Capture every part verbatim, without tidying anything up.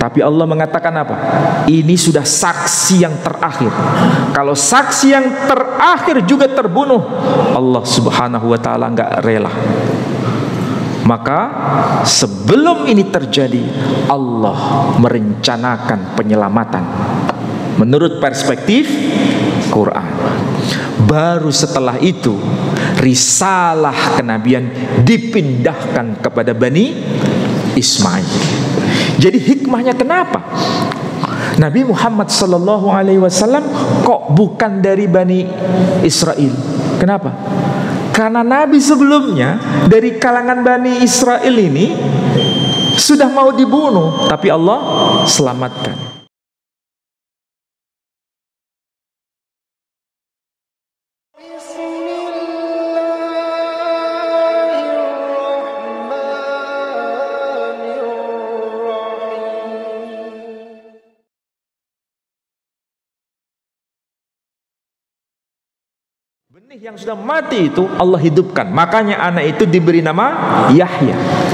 Tapi Allah mengatakan apa? Ini sudah saksi yang terakhir. Kalau saksi yang terakhir juga terbunuh, Allah subhanahu wa ta'ala nggak rela. Maka sebelum ini terjadi, Allah merencanakan penyelamatan menurut perspektif Quran. Baru setelah itu risalah kenabian dipindahkan kepada Bani Ismail. Jadi hikmahnya kenapa Nabi Muhammad sallallahu alaihi wasallam kok bukan dari Bani Israel? Kenapa? Karena Nabi sebelumnya dari kalangan Bani Israel ini sudah mau dibunuh, tapi Allah selamatkan. Benih yang sudah mati itu Allah hidupkan. Makanya anak itu diberi nama Yahya.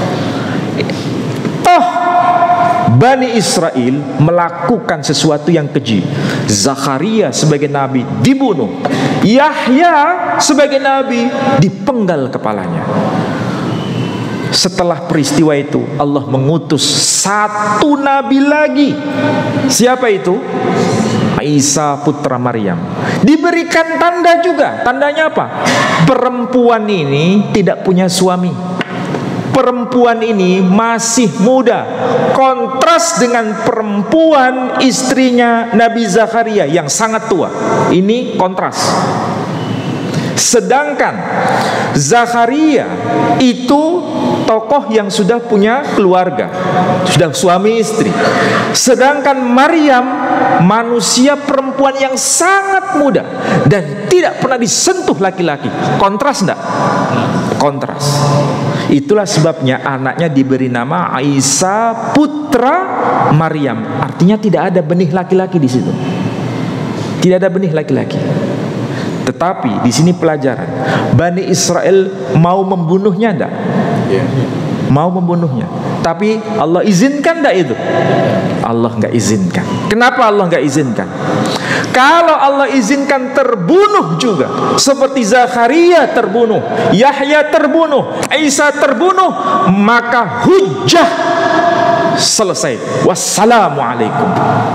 Toh Bani Israel melakukan sesuatu yang keji. Zakaria sebagai nabi dibunuh, Yahya sebagai nabi dipenggal kepalanya. Setelah peristiwa itu Allah mengutus satu nabi lagi. Siapa itu? Isa putra Maryam. Diberikan tanda juga. Tandanya apa? Perempuan ini tidak punya suami. Perempuan ini masih muda. Kontras dengan perempuan istrinya Nabi Zakaria yang sangat tua. Ini kontras. Sedangkan Zakaria itu tokoh yang sudah punya keluarga, sudah suami istri. Sedangkan Maryam manusia perempuan yang sangat muda dan tidak pernah disentuh laki-laki. Kontras enggak? Kontras. Itulah sebabnya anaknya diberi nama Isa putra Maryam. Artinya tidak ada benih laki-laki di situ. Tidak ada benih laki-laki. Tetapi di sini pelajaran, Bani Israel mau membunuhnya enggak? Mau membunuhnya. Tapi Allah izinkan enggak itu? Allah enggak izinkan. Kenapa Allah enggak izinkan? Kalau Allah izinkan terbunuh juga, seperti Zakaria terbunuh, Yahya terbunuh, Isa terbunuh, maka hujjah selesai. Wassalamualaikum.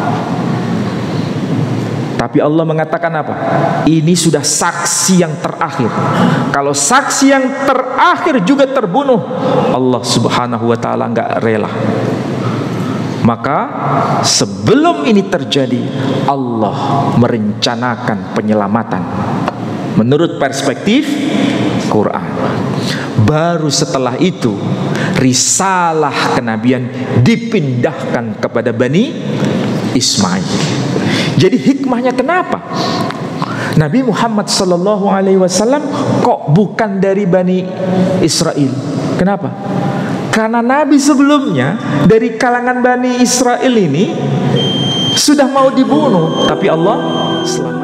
Tapi Allah mengatakan apa? Ini sudah saksi yang terakhir. Kalau saksi yang terakhir juga terbunuh, Allah subhanahu wa ta'ala nggak rela. Maka sebelum ini terjadi, Allah merencanakan penyelamatan menurut perspektif Quran. Baru setelah itu risalah kenabian dipindahkan kepada Bani Ismail. Jadi hikmahnya kenapa Nabi Muhammad sallallahu alaihi wasallam kok bukan dari Bani Israel? Kenapa? Karena Nabi sebelumnya dari kalangan Bani Israel ini sudah mau dibunuh, tapi Allah selamat.